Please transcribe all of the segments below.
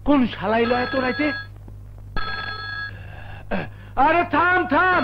কোন শালাই লয় তো রাইতে? আরে থাম থাম,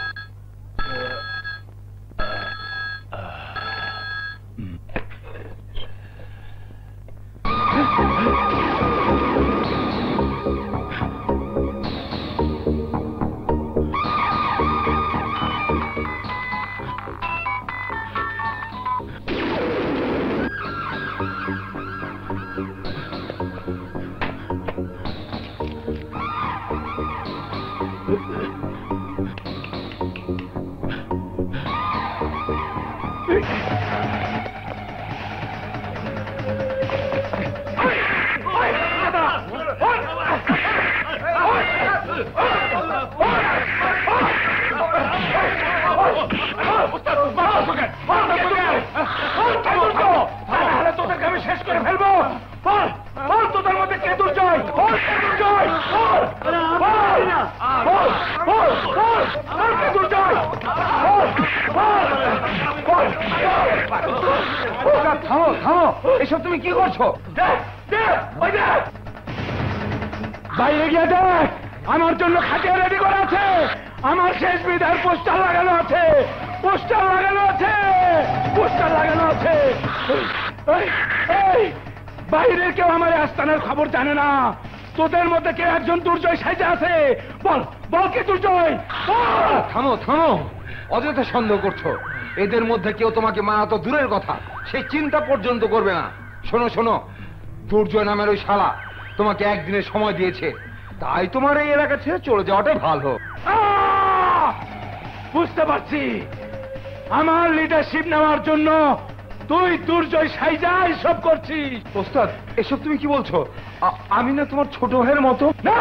এসব তুমি কি করছো? বাইরে গিয়ে দেখ, আমার জন্য খাটিয়া রেডি করা আছে, আমার শেষ বিদায়ের পোস্টার লাগানো আছে, পোস্টার লাগানো আছে, পোস্টার লাগানো আছে। বাইরের কেউ আমার আস্তানার খবর জানে না, তোদের মধ্যে কেউ একজন দুর্জয় সাইজে আছে, বল বল কে দুর্জয়? থামো থামো, অযথা সন্দেহ করছো। এদের মধ্যে কেউ তোমাকে মারা তো দূরের কথা, সেই চিন্তা পর্যন্ত করবে না। শোনো শোনো, দুর্জয় নামের ওই শালা তোমাকে একদিনের সময় দিয়েছে, তাই তোমার এই এলাকা ছেড়ে চলে যাওয়াটাই ভালো। বুঝতে পারছি, আমার লিডারশিপ নেওয়ার জন্য তুই দুর্জয় সাইজা এসব করছিস। ওস্তাদ, এসব তুমি কি বলছো? আমি না তোমার ছোট ভাইয়ের মতো? না,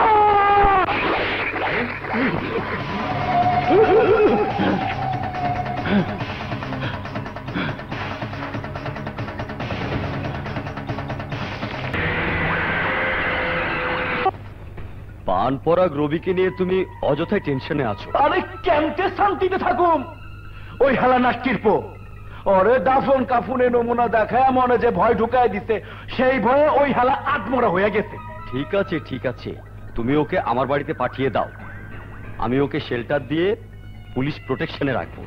পান পরাগ রবিকে নিয়ে তুমি অযথাই টেনশনে আছো। আরে কেমতে শান্তিতে থাকুম? ওই হালা নাটকিরপো ওরে দাফন কাফুনে নমুনা দেখায় মনে যে ভয় ঢুকায় দিতে, সেই ভয়ে ওই হালা আত্মরা হয়ে গেছে। ঠিক আছে ঠিক আছে, তুমি ওকে আমার বাড়িতে পাঠিয়ে দাও, আমি ওকে শেল্টার দিয়ে পুলিশ প্রোটেকশনে রাখবো।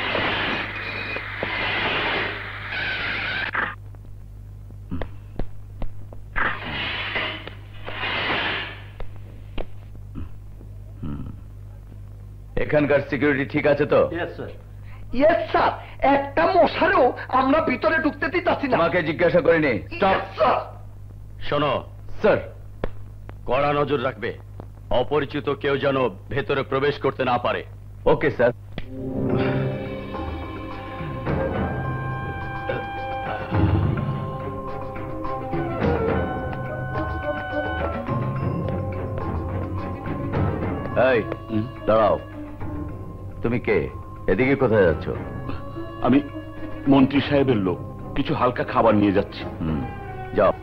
এখানকার সিকিউরিটি ঠিক আছে তো? ইয়েস স্যার, একটা মশারেও আমরা ভিতরে ঢুকতে দিতেছি না। আমাকে জিজ্ঞাসা করিনি। শোনো স্যার, কড়া নজর রাখবে, অপরিচিত কেউ যেন ভেতরে প্রবেশ করতে না পারে। Okay sir. এই দাঁড়াও, তুমি কে? এদিকে কোথায় যাচ্ছ? আমি মন্ত্রী সাহেবের লোক, কিছু হালকা খাবার নিয়ে যাচ্ছি। যাও।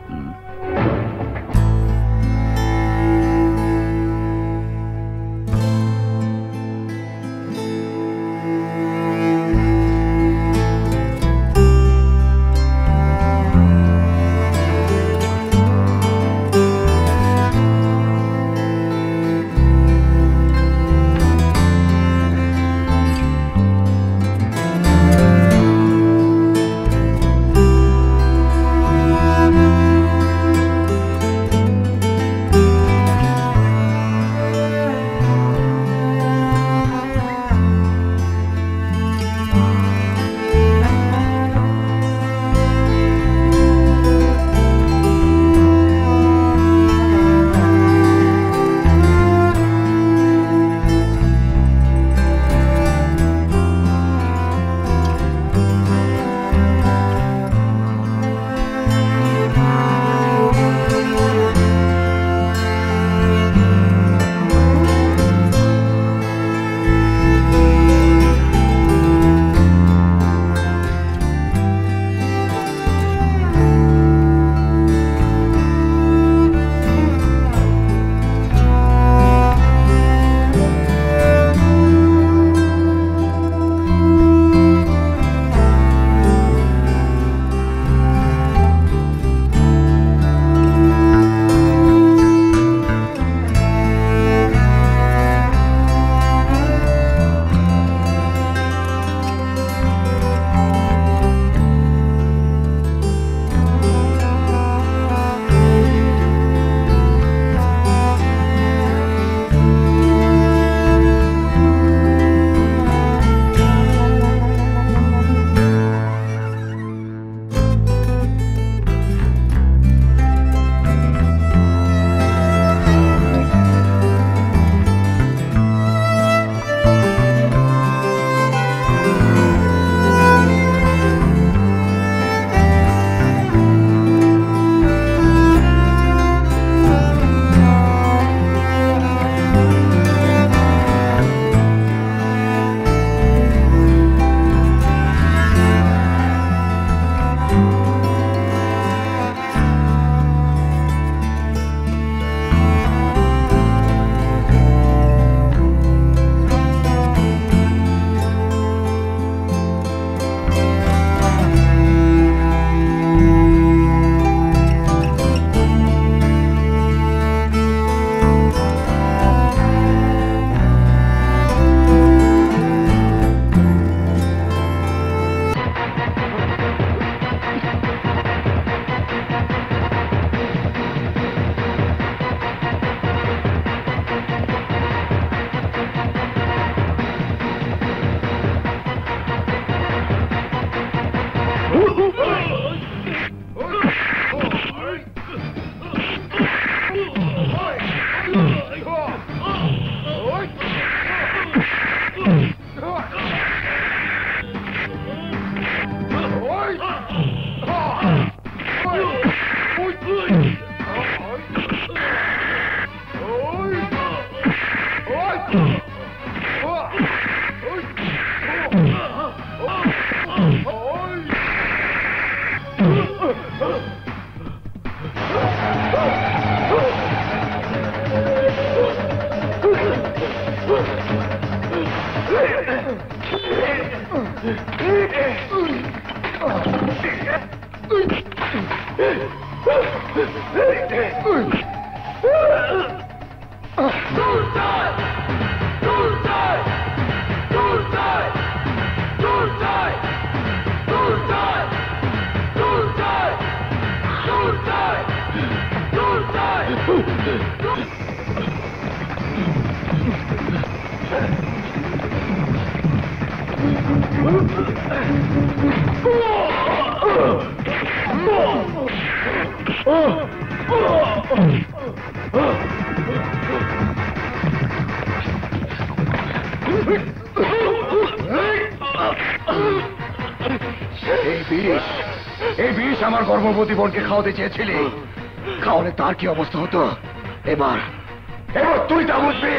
এই বিষ আমার গর্ভবতী বোনকে খাওয়াতে চেয়েছিলি, খাওয়ালে তার কি অবস্থা হতো? এবার তুই তা বুঝবি।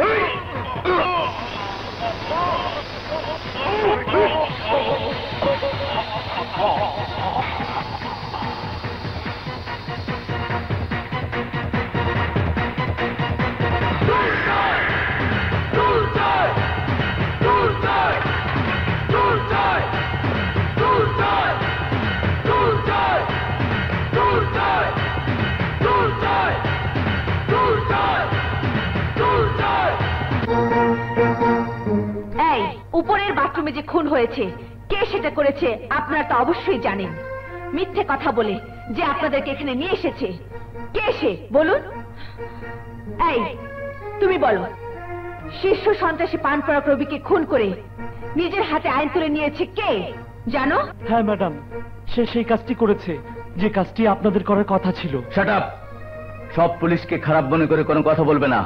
উপরের বাথরুমে যে খুন হয়েছে, কে সেটা করেছে আপনারা তো অবশ্যই জানেন। মিথ্যে কথা বলে যে আপনাদেরকে এখানে নিয়ে এসেছে, কে সে বলুন? এই তুমি বলো, শীর্ষ সন্ত্রাসী পানপরাগ রবিকে খুন করে নিজের হাতে আইন তুলে নিয়েছে কে জানো? হ্যাঁ ম্যাডাম, সে সেই কাজটি করেছে যে কাজটি আপনাদের করার কথা ছিল। Shut up! সব পুলিশকে খারাপ মনে করে কোনো কথা বলবে না।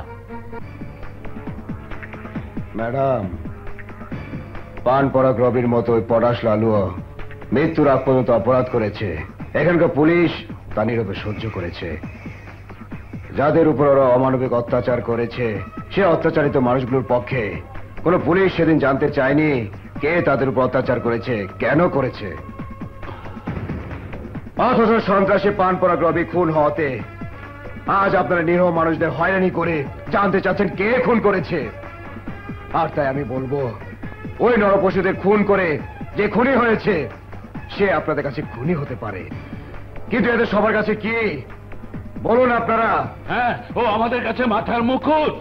ম্যাডাম, পানপরাগ রবির মতো ওই পলাশ লালুও মৃত্যুর আগ পর্যন্ত অপরাধ করেছে। এখানকার পুলিশ তা নীরবে সহ্য করেছে। যাদের উপর ওরা অমানবিক অত্যাচার করেছে, সে অত্যাচারিত মানুষগুলোর পক্ষে কোনো পুলিশ সেদিন জানতে চায়নি কে তাদের উপর অত্যাচার করেছে, কেন করেছে। অথচ সন্ত্রাসী পানপরাগ রবি খুন হওয়াতে আজ আপনারা নিরীহ মানুষদের হয়রানি করে জানতে চাচ্ছেন কে খুন করেছে। আর তাই আমি বলবো, ওই নরপশুদের খুন করে যে খুনি হয়েছে সে আপনাদের কাছে খুনি হতে পারে, কিন্তু এদের সবার কাছে কি বলুন আপনারা? হ্যাঁ, ও আমাদের কাছে মাথার মুকুট।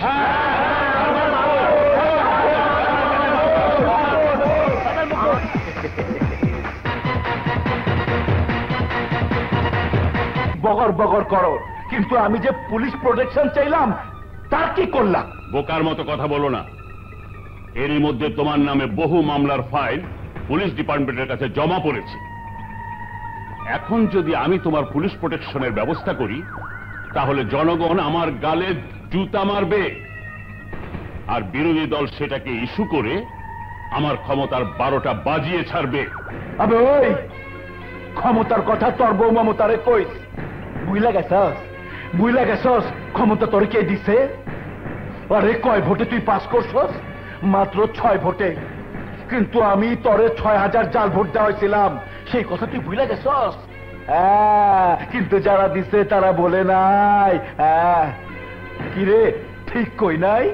বগর বগর করো, কিন্তু আমি যে পুলিশ প্রোটেকশন চাইলাম তার কি করলাম? বোকার মতো কথা বলো না। এরই মধ্যে তোমার নামে বহু মামলার ফাইল পুলিশ ডিপার্টমেন্টের কাছে জমা পড়েছে। এখন যদি আমি তোমার পুলিশ প্রোটেকশনের ব্যবস্থা করি, তাহলে জনগণ আমার গালে জুতা মারবে, আর বিরোধী দল সেটাকে ইস্যু করে আমার ক্ষমতার 12টা বাজিয়ে ছাড়বে। আবে ওই ক্ষমতার কথা তোর বউ মমতারে কইস, বুঝলা গেছস ক্ষমতা তোর কে দিছে? আরে কয় ভোটে তুই পাস করছস? মাত্র 6 ভোটে। কিন্তু আমি তোরে 6000 জাল ভোট দেওয়াইছিলাম, সেই কথা তুই ভুলে গেছস? কিন্তু যারা দিছে তারা বলে নাই। কিরে ঠিক কই নাই?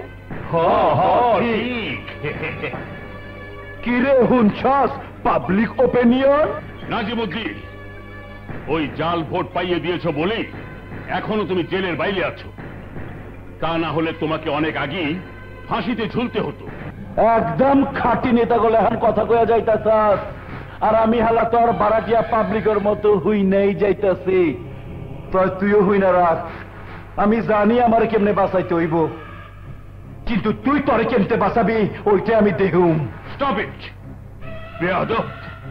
ঠিক। কিরে হুনছস পাবলিক ওপিনিয়ন? নাজিমুদ্দিন, ওই জাল ভোট পাইয়ে দিয়েছো বলেই এখনো তুমি জেলের বাইরে আছো। তা না হলে তোমাকে অনেক আগেই ফাঁসিতে ঝুলতে হতো। একদম খাঁটি নেতা গলে এখন কথা কয়া যাইতাছস, আর আমি হালা তোর বারাটিয়া পাবলিকের মতো হুই নেই যাইতাছি। তুইও হুই না রাখ। আমি জানি আমার কেমনে বাঁচাইতে হইব, কিন্তু তুই তোরে কেমতে বাঁচাবি ওইটা আমি দেখুম। স্টপ ইট বেয়াদব।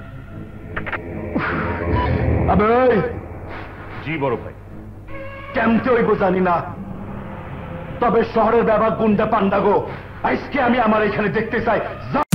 আবে জি বড় ভাই। কেমতে হইব জানি না, তবে শহরের ব্যাপার গুন্ডা পান্ডাগো আজকে আমি আমার এখানে দেখতে চাই।